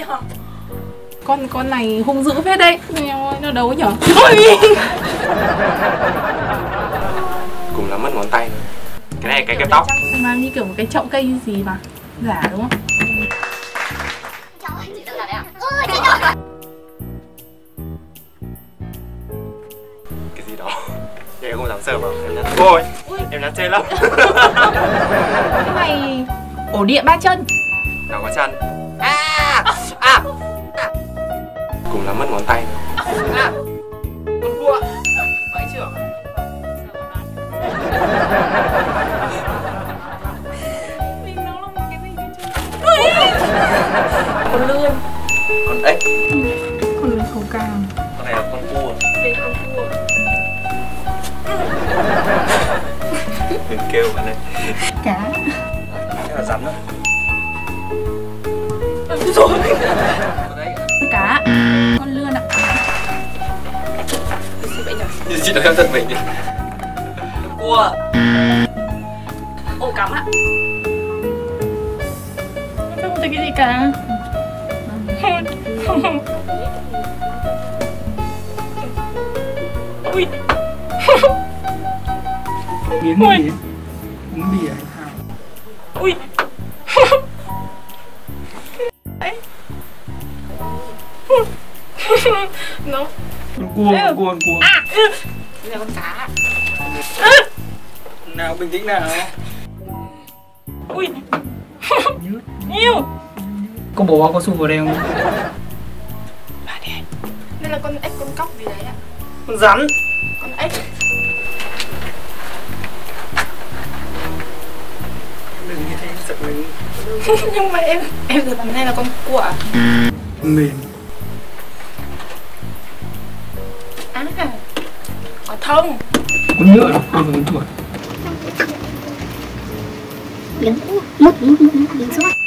Con này hung dữ phết đấy. Eo ơi, nó đâu nhở? Thôi. Cùng là mất ngón tay nữa. Cái này cái tóc. Mà như kiểu một cái chậu cây gì mà giả đúng không? Cái gì đó. Vậy em không dám sờ vào. Em nhắn ôi. Em nhắn chê lắm. Cái này ổ điện 3 chân. Nào có chân. Cùng là mất ngón tay nữa. Con cua. Vãi trưởng. Con lươn. Con ếch. Con lươn không cao. Con này là con cua. Đây con cua. Đừng kêu bạn này. Cá. Cái là rắn đó. Rồi. Cá. Con lươn ạ. Như chị nói em thật mình đi. Cua. Ổ cắm ạ. Em không thấy cái gì cả. Ui. Biến gì? Uống bia hay sao? Ui. Nó. Con cua. Đây là con cá. Nào bình tĩnh nào. Ui. Nhiều. Có bỏ bao cao su vào đây không? Đây là con ếch con cóc gì đấy ạ. Con rắn. Con ếch. Đừng như thế sợ mình. Nhưng mà em giờ này là con cua à? Mềm. Quả thông. Con nhựa là con chuột. Miếng suốt.